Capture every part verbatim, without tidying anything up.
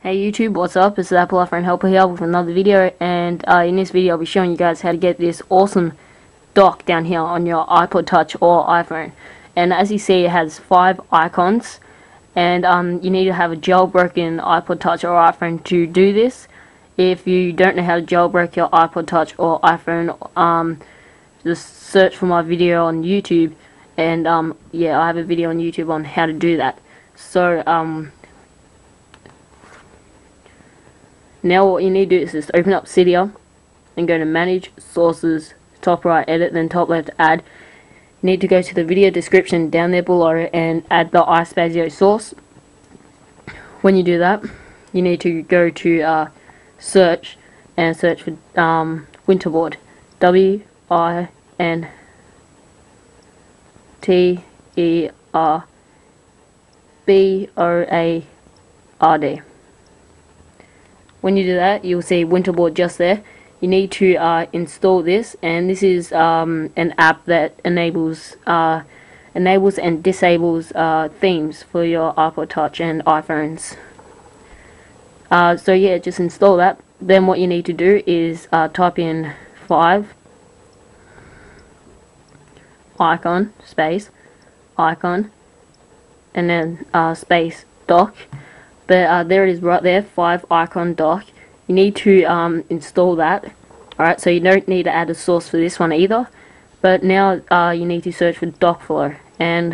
Hey YouTube, what's up? It's the theappleiphonehelper here with another video, and uh, in this video I'll be showing you guys how to get this awesome dock down here on your iPod Touch or iPhone. And as you see, it has five icons, and um, you need to have a jailbroken iPod Touch or iPhone to do this. If you don't know how to jailbreak your iPod Touch or iPhone, um, just search for my video on YouTube, and um, yeah, I have a video on YouTube on how to do that. So um, now what you need to do is just open up Cydia and go to Manage, Sources, top right Edit, then top left Add. You need to go to the video description down there below and add the iSpazio source. When you do that, you need to go to uh, Search and search for um, Winterboard. W I N T E R B O A R D. When you do that, you'll see Winterboard just there. You need to uh, install this, and this is um, an app that enables uh, enables and disables uh, themes for your iPod Touch and iPhones. Uh, so yeah, just install that. Then what you need to do is uh, type in five icon space icon and then uh, space dock. But uh, there it is right there, five icon dock. You need to um, install that. Alright, so you don't need to add a source for this one either. But now uh, you need to search for DockFlow. And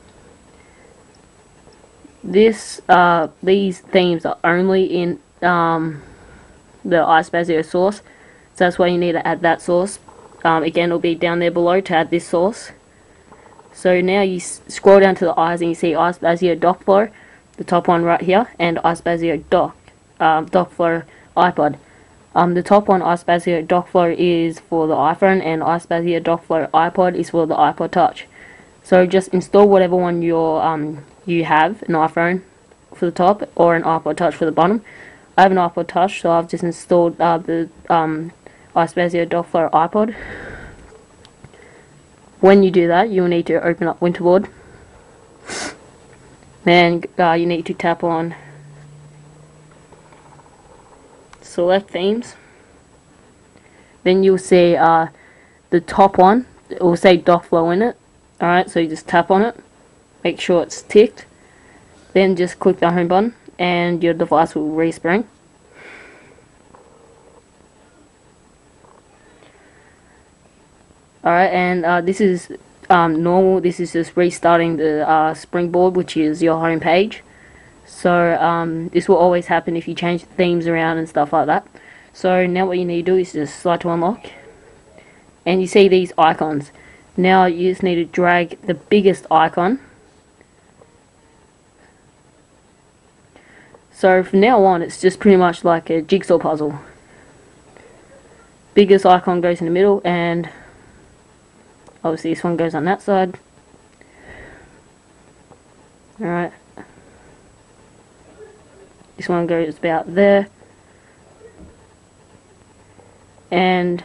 this, uh, these themes are only in um, the iSpazio source. So that's why you need to add that source. Um, again, it'll be down there below to add this source. So now you s scroll down to the eyes and you see iSpazio DockFlow, the top one right here, and iSpazio Dock, um, DockFlow iPod. Um, the top one, iSpazio DockFlow, is for the iPhone, and iSpazio DockFlow iPod is for the iPod Touch. So just install whatever one you're, um, you have, an iPhone for the top or an iPod Touch for the bottom. I have an iPod Touch, so I've just installed uh, the um, iSpazio DockFlow iPod. When you do that, you'll need to open up Winterboard. Then uh, you need to tap on Select Themes. Then you'll see uh, the top one. It will say DockFlow in it. Alright, so you just tap on it. Make sure it's ticked. Then just click the home button and your device will respring. Alright, and uh, this is Um, normal. This is just restarting the uh, springboard, which is your home page. So um, this will always happen if you change the themes around and stuff like that. So now what you need to do is just slide to unlock, and you see these icons. Now you just need to drag the biggest icon. So from now on, it's just pretty much like a jigsaw puzzle. Biggest icon goes in the middle, and obviously this one goes on that side. Alright. This one goes about there. And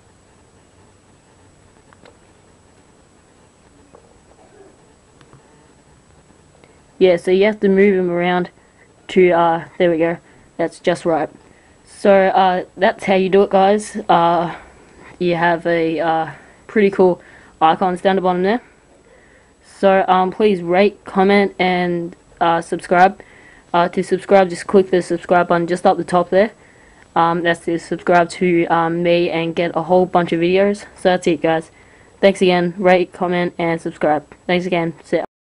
yeah, so you have to move them around to, uh, there we go. That's just right. So uh, that's how you do it, guys. Uh, you have a uh, pretty cool icons down the bottom there. So um, please rate, comment, and uh, subscribe. Uh, to subscribe, just click the subscribe button just up the top there. Um, that's to subscribe to um, me and get a whole bunch of videos. So that's it, guys. Thanks again. Rate, comment, and subscribe. Thanks again. See ya.